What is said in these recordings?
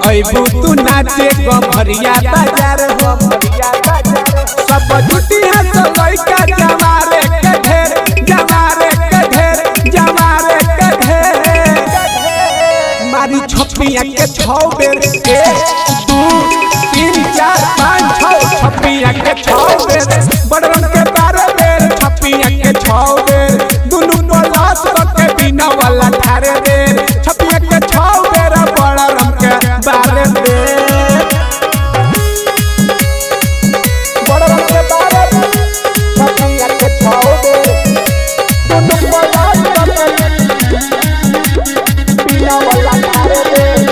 अबू तू नाचे गभरिया बाजार हो सब जुटी है तो लइका जमारे के ढेर जमारे के ढेर जमारे के ढेर मारी छपिया के 6 बेर 1 2 3 4 5 6 छपिया के 6 बेर बड़रन के 12 बेर छपिया के 6 बेर दुनु पलास के बिना वाला ठारे बेर छपिया के 6 बेर बड़रन के 12 बेर बड़रन के 12 छपिया के 6 बेर दुनु पलास के बिना वाला ठारे बेर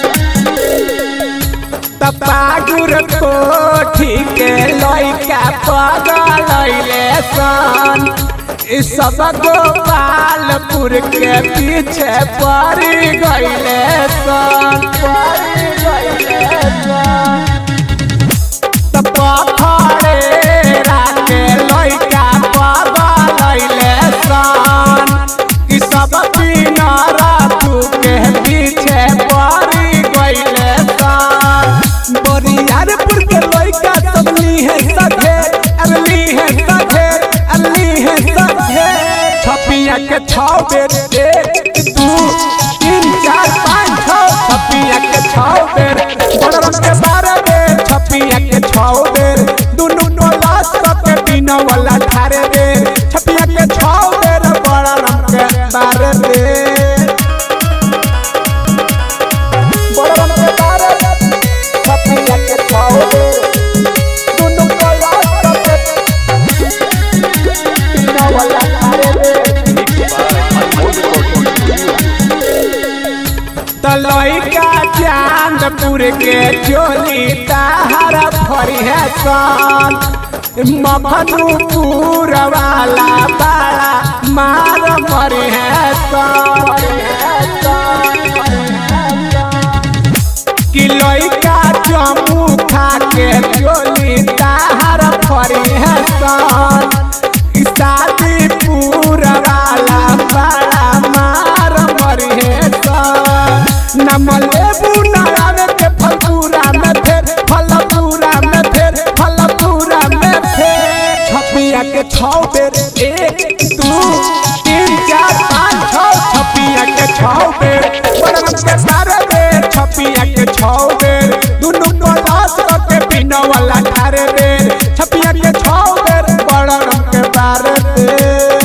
तपागुर कोठी के लइका पगलैले सन सब गोपालपुर के पीछे पड़ी गईले सन पखड़ेरा के लइका पगलैले सन सब पिनरतु के पीछे पड़ी गईले सन बरियारपुर के लइका सब ली है सधे अरली है सधे अरली है सधे छपिया के 6 बेर 1 2 3 4 5 6 छपिया के 6 बेर बड़रन के 12 बेर छपिया के 6 बेर दुनु पलास के बिना वाला ठारे बेर छपिया के 6 बेर बड़रन के 12 बेर बड़रन के 12 छपिया के 6 बेर दुनु पलास के बिना वाला ठारे बेर लइका चांदपुर के चोली ताहर फरी है सन मखनपुर वाला बड़ा मार मरी है सन कि लइका जम्मू खा के चोली ताहर फरी है सन शादीपुर वाला बड़ा मार मरी है सन नमलेबू नारायण के फलपुरा में फेर फलपुरा में फेर फलपुरा में फेर छपिया के 6 बेर 1 2 3 4 5 6 छपिया के 6 बेर बड़रन के 12 बेर छपिया के 6 बेर दुनु पलास के बिना वाला ठारे बेर छपिया के 6 बेर बड़रन के 12 बेर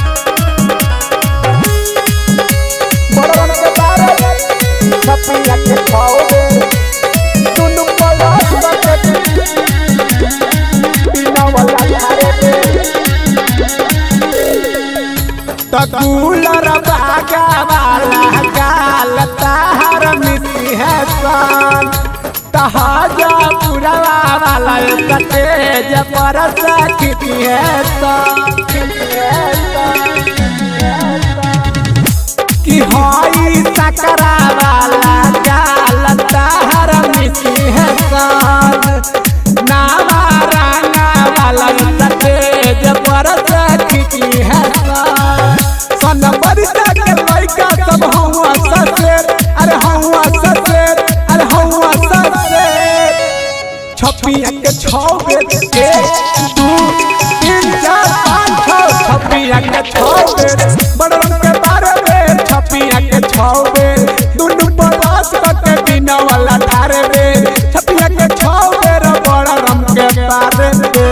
बड़रन के 12 बेर छपिया के 6 बेर दुनु पलास के बिना वाला ठारे बेर तकुलर बागा वाला गाल ताहर मिसी है सन तहाजा पुरवा वाला तेज पर सखी है सन कि हई सकरा वाला गाल ताहर मिसी है सन नावा रंगा वाला तेज पर सखी है सन बरिसा के लइका सब हुआ ससेर अरे हुआ ससेर अरे हुआ ससेर छपिया के 6 बेर 1 2 3 4 5 6 छपिया के 6 बेर बड़रन के 12 बेर छपिया के 6 बेर दुनु पलास के बिना वाला ठारे बेर छपिया के 6 बेर बड़रन के 12 बेर